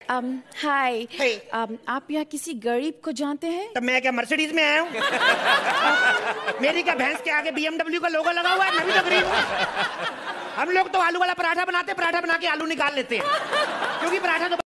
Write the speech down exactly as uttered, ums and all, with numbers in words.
um, हाय Hey. um, आप यहाँ किसी गरीब को जानते हैं? तब मैं क्या मर्सिडीज में आया हूँ? मेरी क्या भैंस के आगे बीएमडब्ल्यू का लोगो लगा हुआ है? मैं भी तो गरीब हूँ। हम लोग तो आलू वाला पराठा बनाते, पराठा बना के आलू निकाल लेते हैं, क्योंकि पराठा तो